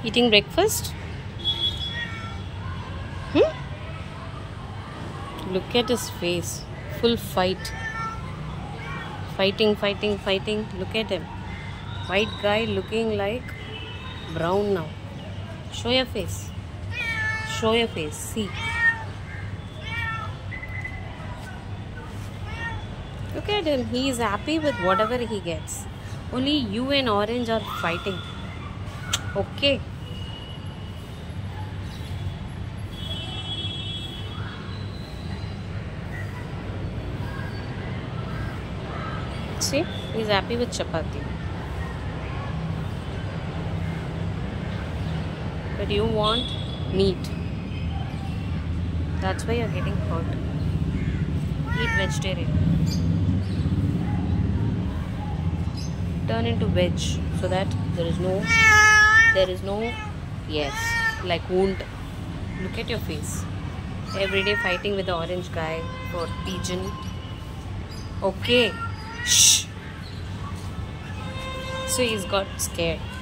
Eating breakfast? Look at his face. Full fight. Fighting. Look at him. White guy looking like brown now. Show your face. Show your face. See. Look at him. He is happy with whatever he gets. Only you and Orange are fighting. Okay. See, he's happy with chapati. But you want meat. That's why you're getting hurt. Eat vegetarian. Turn into veg so that there is no yes, like wound. Look at your face. Every day fighting with the orange guy for pigeon. Okay. Shh. So he's got scared.